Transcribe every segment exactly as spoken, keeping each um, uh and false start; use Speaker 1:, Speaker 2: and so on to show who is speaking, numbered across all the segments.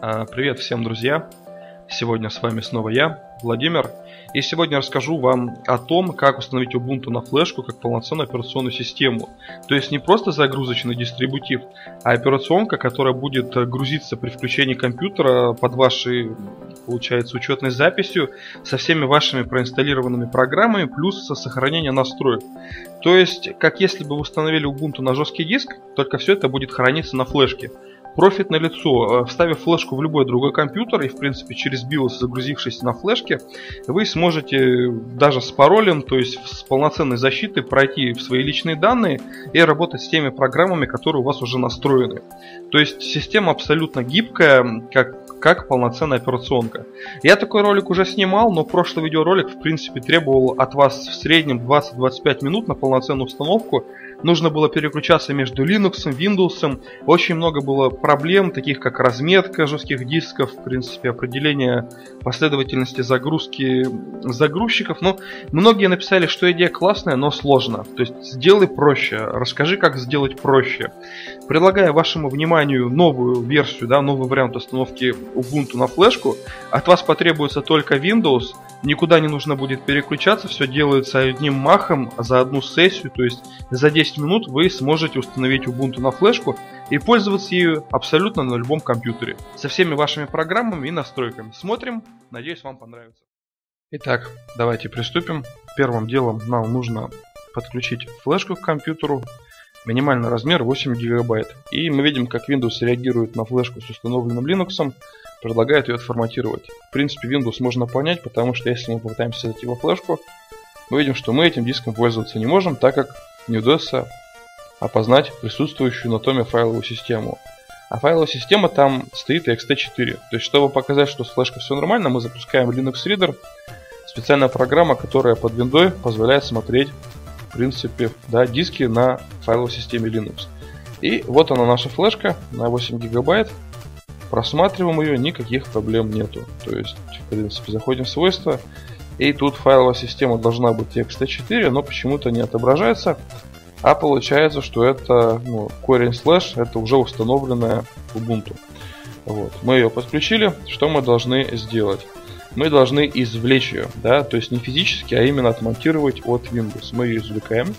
Speaker 1: Привет всем, друзья! Сегодня с вами снова я, Владимир, и сегодня расскажу вам о том, как установить Ubuntu на флешку как полноценную операционную систему. То есть не просто загрузочный дистрибутив, а операционка, которая будет грузиться при включении компьютера под вашей, получается, учетной записью со всеми вашими проинсталлированными программами, плюс со сохранением настроек. То есть, как если бы вы установили Ubuntu на жесткий диск, только все это будет храниться на флешке. Профит налицо. Вставив флешку в любой другой компьютер и, в принципе, через BIOS, загрузившись на флешке, вы сможете даже с паролем, то есть с полноценной защитой, пройти в свои личные данные и работать с теми программами, которые у вас уже настроены. То есть система абсолютно гибкая, как, как полноценная операционка. Я такой ролик уже снимал, но прошлый видеоролик, в принципе, требовал от вас в среднем двадцать-двадцать пять минут на полноценную установку. Нужно было переключаться между Linux, Windows. Очень много было проблем, таких как разметка жестких дисков, в принципе, определение последовательности загрузки загрузчиков. Но многие написали, что идея классная, но сложно. То есть сделай проще, расскажи, как сделать проще. Предлагаю вашему вниманию новую версию, да, новый вариант установки Ubuntu на флешку. От вас потребуется только Windows. Никуда не нужно будет переключаться, все делается одним махом за одну сессию, то есть за десять минут вы сможете установить Ubuntu на флешку и пользоваться ею абсолютно на любом компьютере, со всеми вашими программами и настройками. Смотрим, надеюсь, вам понравится. Итак, давайте приступим. Первым делом нам нужно подключить флешку к компьютеру. Минимальный размер восемь гигабайт. И мы видим, как Windows реагирует на флешку с установленным Linux, предлагает ее отформатировать. В принципе, Windows можно понять, потому что если мы попытаемся зайти во флешку, мы видим, что мы этим диском пользоваться не можем, так как не удастся опознать присутствующую на томе файловую систему. А файловая система там стоит икс ти четыре. То есть, чтобы показать, что с флешкой все нормально, мы запускаем Linux Reader, специальная программа, которая под виндой позволяет смотреть, в принципе, да, диски на файловой системе Linux. И вот она, наша флешка на восемь гигабайт. Просматриваем ее, никаких проблем нету. То есть, в принципе, заходим в свойства, и тут файловая система должна быть икс ти четыре, но почему-то не отображается. А получается, что это, ну, корень слэш, это уже установленная Ubuntu. Вот. Мы ее подключили. Что мы должны сделать? Мы должны извлечь ее, да, то есть не физически, а именно отмонтировать от Windows. Мы ее извлекаем.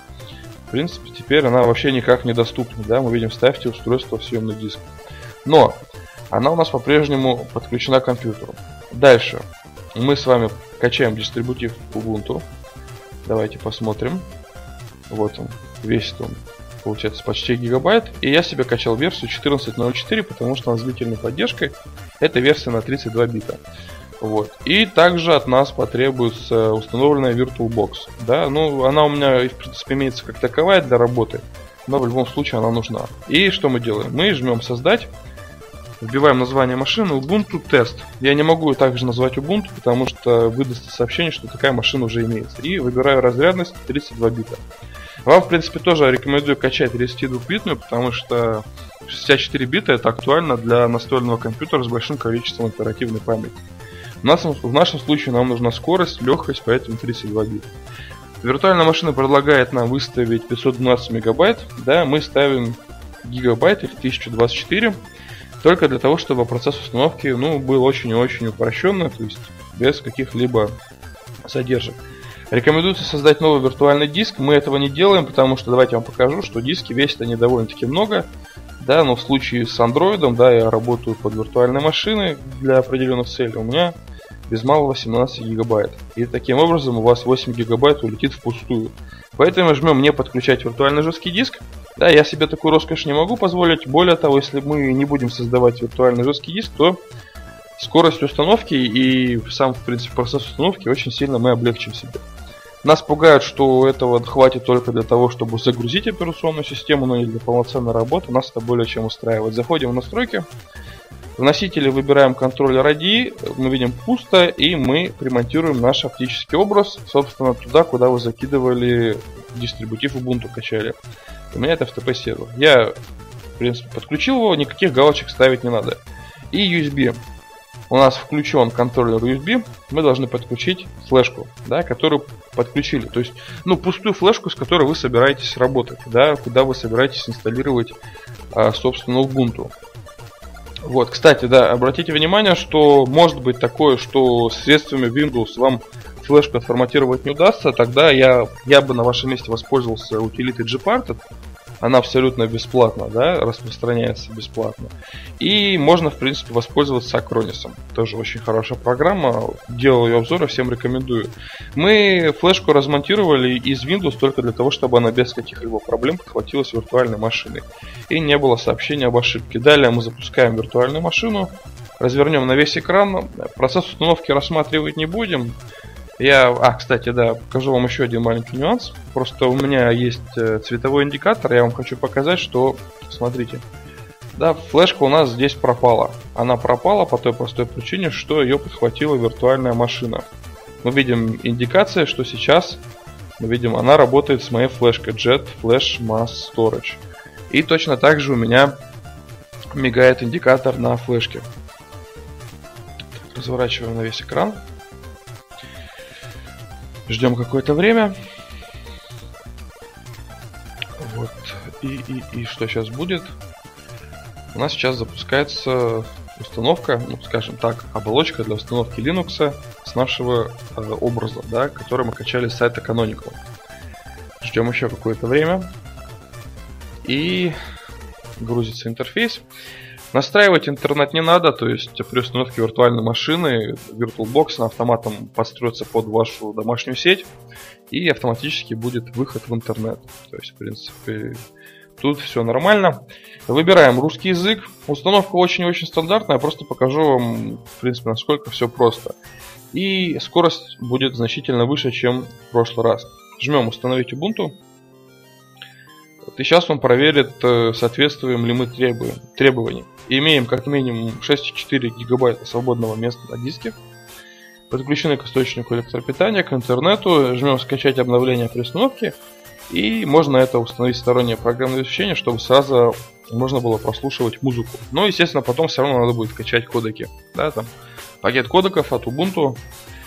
Speaker 1: В принципе, теперь она вообще никак недоступна, да, мы видим, ставьте устройство в съемный диск. Но она у нас по-прежнему подключена к компьютеру. Дальше мы с вами качаем дистрибутив Ubuntu. Давайте посмотрим. Вот он, весит он, получается, почти гигабайт. И я себе качал версию четырнадцать ноль четыре, потому что она с длительной поддержкой. Это версия на тридцать два бита. Вот. И также от нас потребуется установленная VirtualBox. Да? Ну, она у меня, в принципе, имеется как таковая для работы, но в любом случае она нужна. И что мы делаем? Мы жмем «Создать», вбиваем название машины Ubuntu Test. Я не могу также назвать Ubuntu, потому что выдаст сообщение, что такая машина уже имеется. И выбираю разрядность тридцать два бита. Вам, в принципе, тоже рекомендую качать тридцатидвухбитную, потому что шестьдесят четыре бита это актуально для настольного компьютера с большим количеством оперативной памяти. У нас, в нашем случае нам нужна скорость, легкость, поэтому тридцать два бита. Виртуальная машина предлагает нам выставить пятьсот двенадцать мегабайт, да, мы ставим гигабайт или тысяча двадцать четыре, только для того, чтобы процесс установки, ну, был очень и очень упрощенный, то есть без каких-либо задержек. Рекомендуется создать новый виртуальный диск. Мы этого не делаем, потому что, давайте я вам покажу, что диски весят они довольно-таки много. Да, но в случае с андроидом, да, я работаю под виртуальной машиной для определенных целей. У меня без малого семнадцать гигабайт. И таким образом у вас восемь гигабайт улетит впустую. Поэтому жмем «Не подключать виртуальный жесткий диск». Да, я себе такую роскошь не могу позволить. Более того, если мы не будем создавать виртуальный жесткий диск, то скорость установки и сам, в принципе, процесс установки очень сильно мы облегчим себе. Нас пугают, что этого хватит только для того, чтобы загрузить операционную систему, но не для полноценной работы. Нас это более чем устраивает. Заходим в настройки. В носителе выбираем контроллер ай ди и, мы видим пусто, и мы примонтируем наш оптический образ, собственно, туда, куда вы закидывали дистрибутив Ubuntu, качали. У меня это эф ти пи сервер. Я, в принципе, подключил его, никаких галочек ставить не надо. И ю эс би. У нас включен контроллер ю эс би, мы должны подключить флешку, да, которую подключили. То есть, ну, пустую флешку, с которой вы собираетесь работать, да, куда вы собираетесь инсталлировать, а, собственно, Ubuntu. Вот, кстати, да, обратите внимание, что может быть такое, что средствами Windows вам флешку отформатировать не удастся, тогда я, я бы на вашем месте воспользовался утилитой Gparted. Она абсолютно бесплатна, да, распространяется бесплатно. И можно, в принципе, воспользоваться Acronis. Тоже очень хорошая программа. Делал ее обзоры, всем рекомендую. Мы флешку размонтировали из Windows только для того, чтобы она без каких-либо проблем подхватилась виртуальной машиной. И не было сообщения об ошибке. Далее мы запускаем виртуальную машину, развернем на весь экран. Процесс установки рассматривать не будем. Я, а, кстати, да, покажу вам еще один маленький нюанс. Просто у меня есть цветовой индикатор. Я вам хочу показать, что, смотрите, да, флешка у нас здесь пропала. Она пропала по той простой причине, что ее подхватила виртуальная машина. Мы видим индикация, что сейчас, мы видим, она работает с моей флешкой Jet Flash Mass Storage. И точно так же у меня мигает индикатор на флешке. Разворачиваем на весь экран. Ждем какое-то время. Вот. И, и, и что сейчас будет? У нас сейчас запускается установка, ну, скажем так, оболочка для установки Linux с нашего э, образа, да, который мы качали с сайта Canonical. Ждем еще какое-то время. И грузится интерфейс. Настраивать интернет не надо, то есть при установке виртуальной машины VirtualBox автоматом подстроится под вашу домашнюю сеть и автоматически будет выход в интернет. То есть, в принципе, тут все нормально. Выбираем русский язык. Установка очень-очень стандартная, просто покажу вам, в принципе, насколько все просто. И скорость будет значительно выше, чем в прошлый раз. Жмем «Установить Ubuntu». И сейчас он проверит, соответствуем ли мы требованиям. Имеем как минимум шесть и четыре гигабайта свободного места на диске. Подключены к источнику электропитания, к интернету. Жмем «Скачать обновление при установке». И можно это установить стороннее программное обеспечение, чтобы сразу можно было прослушивать музыку. Но, естественно, потом все равно надо будет качать кодеки. Да, там пакет кодеков от Ubuntu.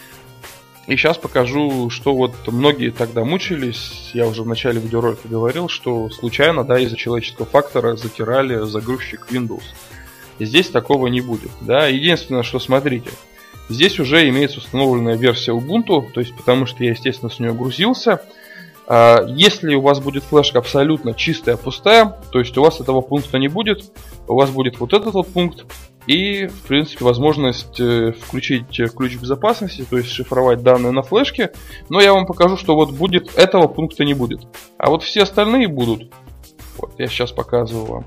Speaker 1: И сейчас покажу, что вот многие тогда мучились. Я уже в начале видеоролика говорил, что случайно, да, из-за человеческого фактора затирали загрузчик Windows. И здесь такого не будет. Да. Единственное, что смотрите, здесь уже имеется установленная версия Ubuntu, то есть потому что я, естественно, с нее грузился. Если у вас будет флешка абсолютно чистая, пустая, то есть у вас этого пункта не будет, у вас будет вот этот вот пункт и, в принципе, возможность включить ключ безопасности, то есть шифровать данные на флешке. Но я вам покажу, что вот будет, этого пункта не будет, а вот все остальные будут. Вот, я сейчас показываю вам.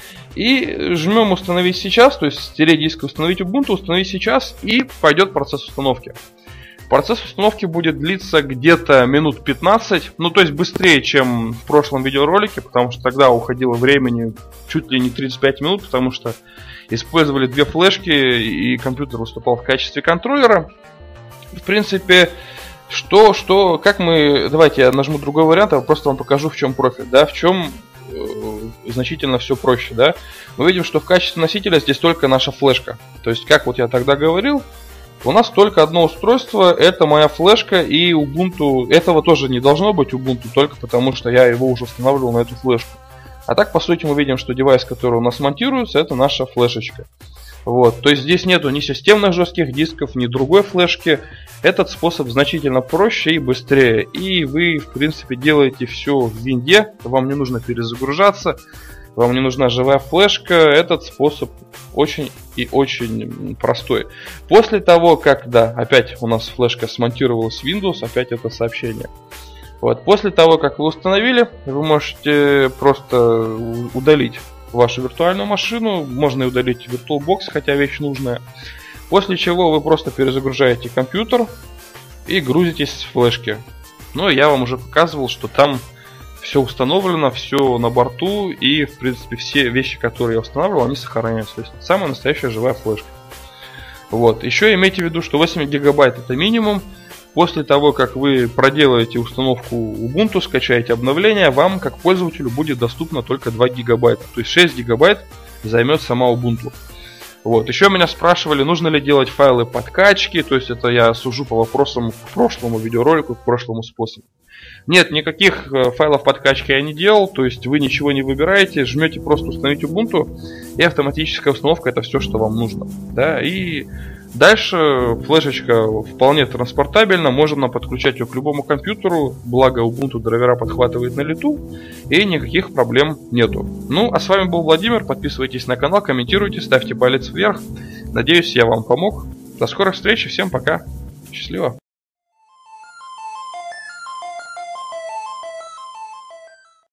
Speaker 1: И жмем «Установить сейчас», то есть стереть диск, установить Ubuntu, установить сейчас, и пойдет процесс установки. Процесс установки будет длиться где-то минут пятнадцать, ну то есть быстрее, чем в прошлом видеоролике, потому что тогда уходило времени чуть ли не тридцать пять минут, потому что использовали две флешки и компьютер выступал в качестве контроллера. В принципе, что, что, как мы, давайте я нажму другой вариант, я просто вам покажу, в чем профиль, да, в чем э, значительно все проще, да. Мы видим, что в качестве носителя здесь только наша флешка, то есть как вот я тогда говорил, у нас только одно устройство, это моя флешка и Ubuntu. Этого тоже не должно быть Ubuntu, только потому что я его уже устанавливал на эту флешку. А так, по сути, мы видим, что девайс, который у нас монтируется, это наша флешечка. Вот. То есть здесь нету ни системных жестких дисков, ни другой флешки. Этот способ значительно проще и быстрее. И вы, в принципе, делаете все в винде, вам не нужно перезагружаться. Вам не нужна живая флешка, этот способ очень и очень простой. После того, как, да, опять у нас флешка смонтировалась в Windows, опять это сообщение. Вот, после того, как вы установили, вы можете просто удалить вашу виртуальную машину, можно и удалить VirtualBox, хотя вещь нужная. После чего вы просто перезагружаете компьютер и грузитесь с флешки. Ну, я вам уже показывал, что там все установлено, все на борту, и, в принципе, все вещи, которые я устанавливал, они сохраняются. То есть, самая настоящая живая флешка. Вот. Еще имейте в виду, что восемь гигабайт это минимум. После того, как вы проделаете установку Ubuntu, скачаете обновление, вам, как пользователю, будет доступно только два гигабайта. То есть, шесть гигабайт займет сама Ubuntu. Вот. Еще меня спрашивали, нужно ли делать файлы подкачки. То есть, это я сужу по вопросам к прошлому видеоролику, к прошлому способу. Нет, никаких файлов подкачки я не делал, то есть вы ничего не выбираете, жмете просто установить Ubuntu, и автоматическая установка — это все, что вам нужно. Да, и дальше флешечка вполне транспортабельна, можно подключать ее к любому компьютеру, благо Ubuntu драйвера подхватывает на лету, и никаких проблем нету. Ну, а с вами был Владимир, подписывайтесь на канал, комментируйте, ставьте палец вверх. Надеюсь, я вам помог. До скорых встреч, всем пока, счастливо.